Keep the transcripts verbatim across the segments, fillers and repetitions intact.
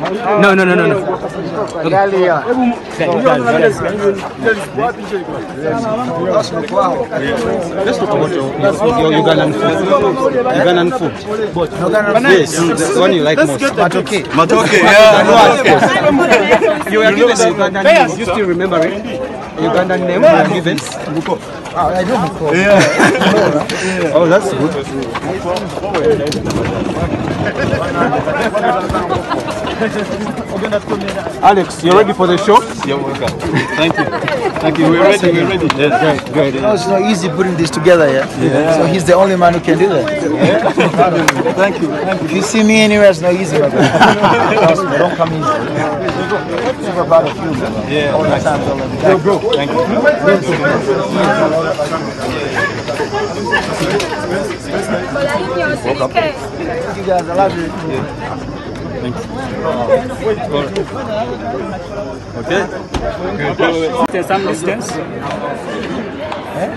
No, no, no, no, no. Let's talk about your, your Ugandan food. Ugandan food. Yes, the one you like most. Matoke. Matoke, yeah. You were given the Ugandan name. You still remember it? Ugandan name you were given? Oh, I do Muko. Yeah. Oh, that's good. Alex, you ready for the show? You're welcome. Thank you. Thank you. We're ready. We're ready. Yes. Great, great. You know, it's not easy putting this together, yeah? yeah. So he's the only man who can do that. Yeah. Thank you. Thank you. If you see me anywhere, it's not easy, my brother. Trust me, don't come easy. Super proud of you, man. Yeah. All the time, all the time. Go, go. Thank you. Thank you guys, I love you. Yeah. Thank you. Okay. There's some distance. Eh?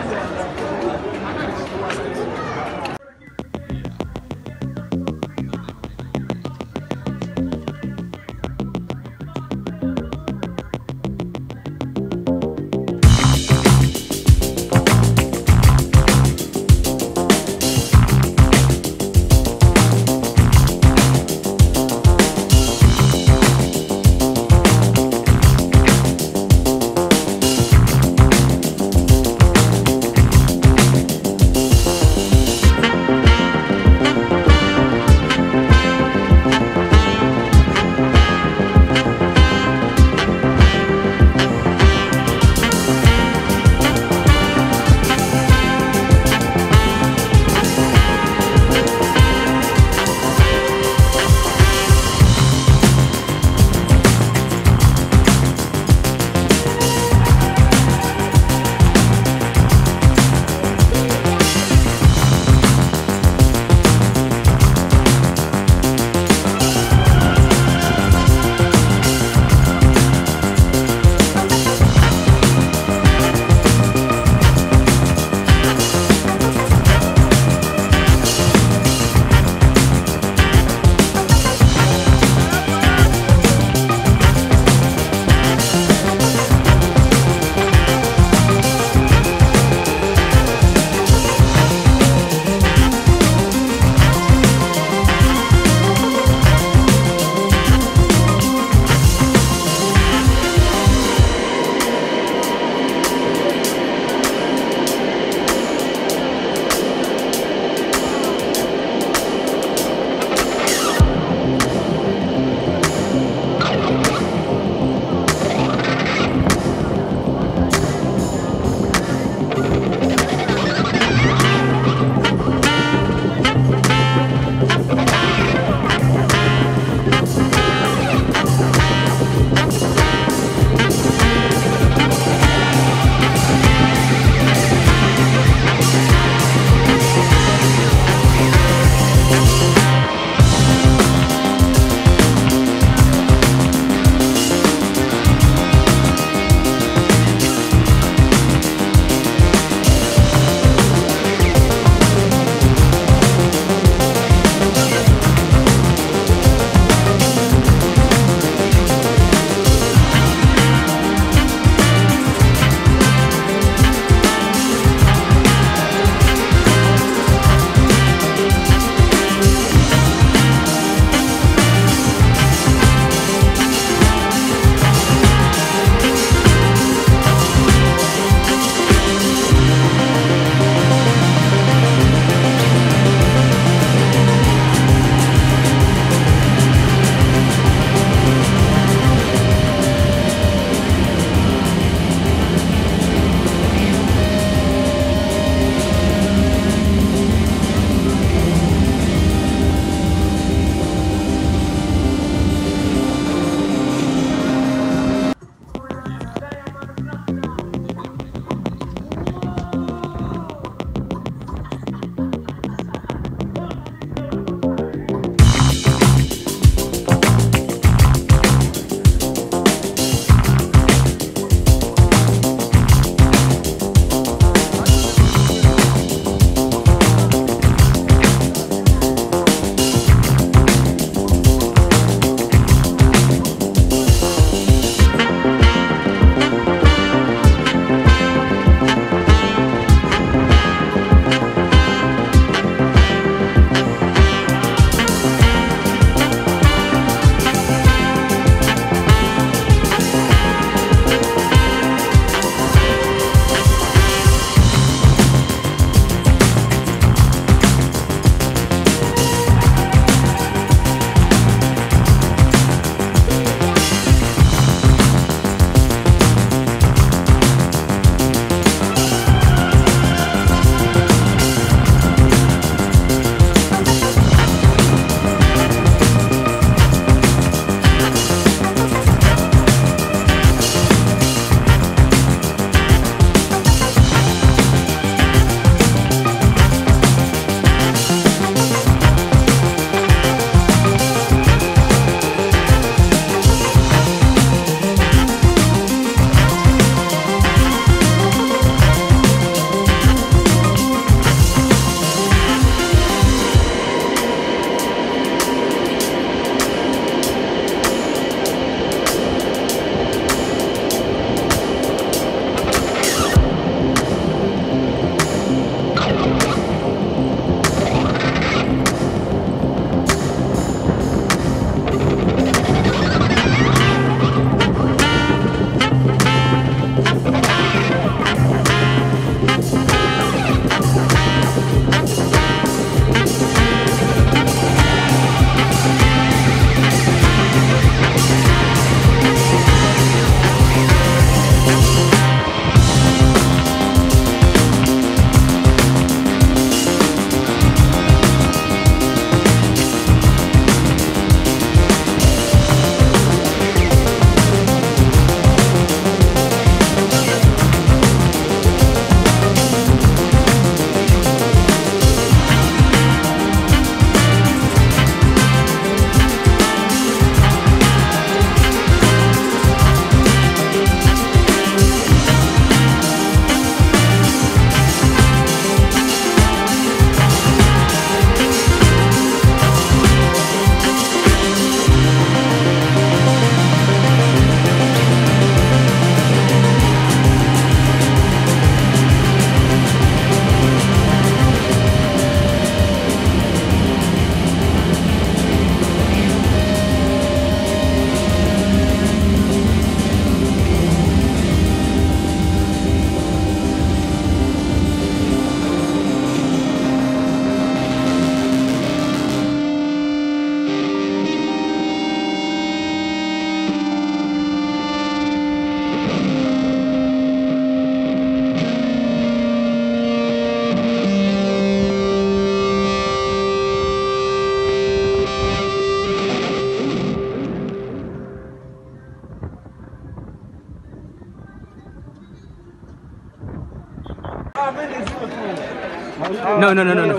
No, no, no, no, no.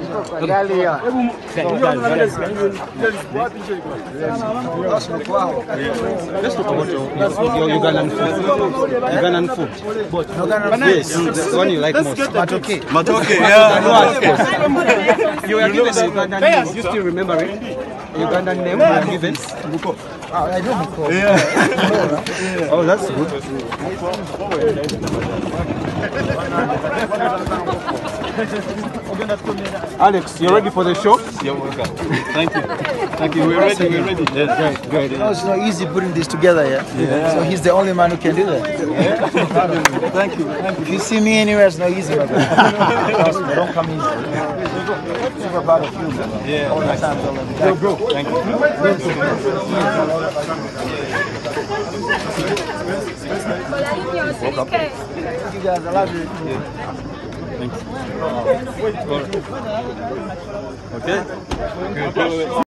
Let's talk about your, your, your Ugandan food. Ugandan food. Yes, the one you like most. Matoke. Matoke, yeah. You were given the Ugandan name. You still remember it? Ugandan name you were given? Oh, I do Muko. Yeah. Oh, that's good. Alex, you ready for the show? You're welcome. Thank you. Thank you. We're ready. We're ready. Yes. Great, great. You know, it's not easy putting this together, yeah? yeah. So he's the only man who can do that. Yeah. Thank you. Thank you. If you see me anywhere, it's not easy, my brother. Trust me, I don't come easy. Super proud of you, man. Yeah. All the time, all the time. Yo, bro. Thank you. Thank you guys, I love you. Thank you. Okay. Good.